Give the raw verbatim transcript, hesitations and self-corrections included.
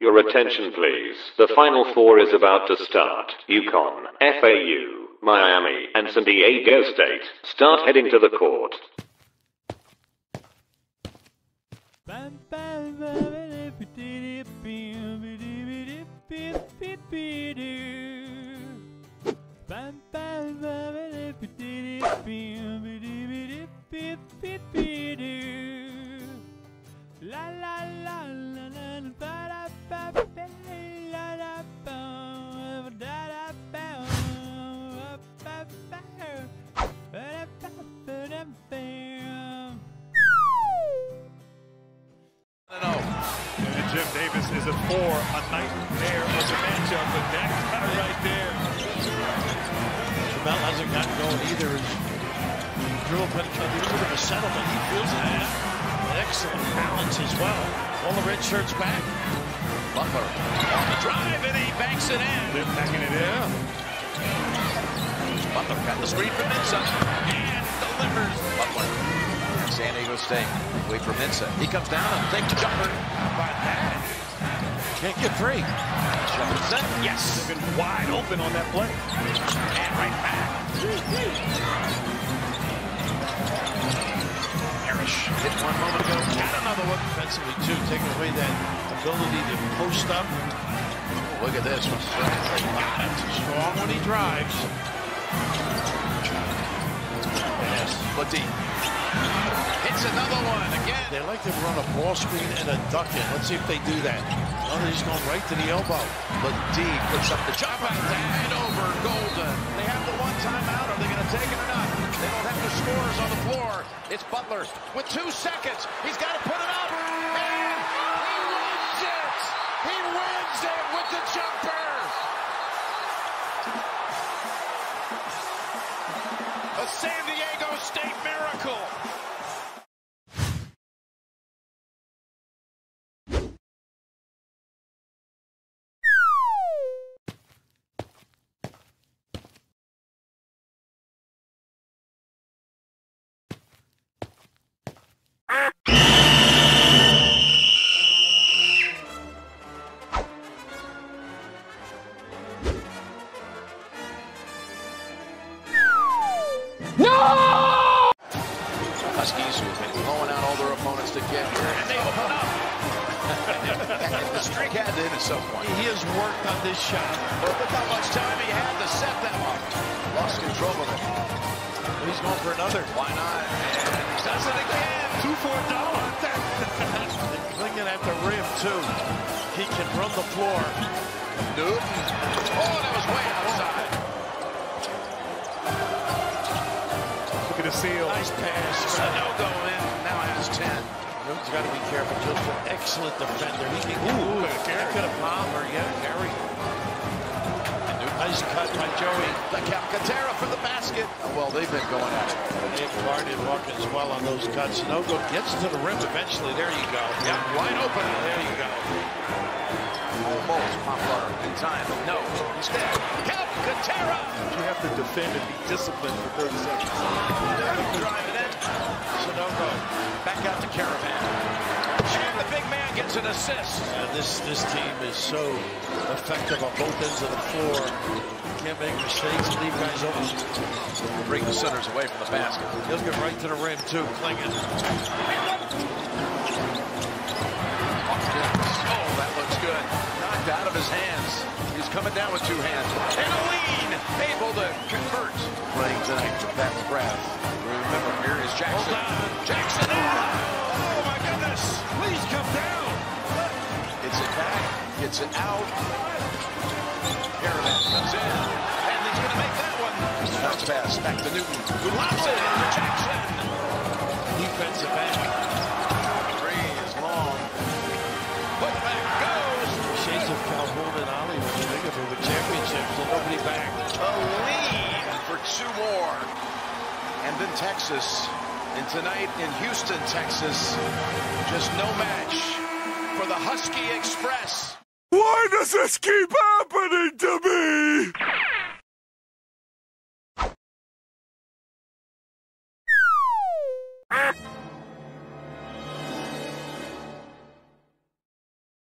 Your attention, please. The Final Four is about to start. UConn, F A U, Miami, and San Diego State. Start heading to the court. La la la la la ba da ba ba la la ba da da ba ba ba ba ba da ba. And Jim Davis is at four, a nightmare of the matchup, but that cutter right there. Jamel hasn't gotten going either. Dribble penetrating, a little bit of a settlement. He feels that. Excellent balance as well. All the red shirts back. Butler on the drive, and he banks it in. They're backing it in. Butler got the screen from Mensah and delivers. Butler. San Diego State. Wait for Mensah. He comes down and thinks jumper. How about that? Can't get free. Jefferson. Yes. They've been wide open on that play. And right back. Hit one moment ago, got another one. Defensively, too, taking away that ability to post up. Look at this one. Strong when he drives. Yes, but deep. Hits another one again. They like to run a ball screen and a duck in. Let's see if they do that. Oh, he's going right to the elbow. But D puts up the jump out and over Golden. They have the one timeout. Are they going to take it or not? They don't have the scorers on the floor. It's Butler with two seconds. He's got to put it up. And he wins it. He wins it with the jumper. A San Diego State miracle. Huskies who've been blowing out all their opponents to get here, and they open up. The streak had to hit at some point. He has worked on this shot. But look how much time he had to set that one. Lost control of it. He's going for another. Why not? And he does it again. Two for a dollar. Clinging at the rim, too. He can run the floor. Newton. Oh, that was way outside. Look at the seal. Nice pass. Sanogo in, now has ten. Newton's got to be careful. Just an excellent defender. He can Ooh, get that could have palmed or yeah, carry. Nice cut by Joey. The Calcaterra for the basket. Oh, well, they've been going at it. They've guarded Watkins well on those cuts. Sanogo gets to the rim eventually. There you go. Yeah, wide open. There you go. Almost Poplar in time. No, instead, Calcaterra. You have to defend and be disciplined for thirty seconds. Driving in. Sanogo back out to Caravan. And the big man gets an assist. Uh, this this team is so effective on both ends of the floor. Can't make mistakes and leave guys open. Bring the centers away from the basket. He'll get right to the rim too, clinging. Oh, that looks good. Knocked out of his hands. He's coming down with two hands. And a lean. Able to convert. Playing tonight for Pat McGrath. Remember, here is Jackson. Jackson. Oh, my goodness. Please come down. Gets it back. Gets it out. Caravan comes in. And he's going to make that one. Bounce pass back to Newton. Who lobs it in for Jackson. Defensive back. Three is long. Put back goes. Shades of Calhoun and Ollie when you think of it with championships and nobody back. A lead for two more. And then Texas. And tonight in Houston, Texas, just no match for the Husky Express. Why does this keep happening to me?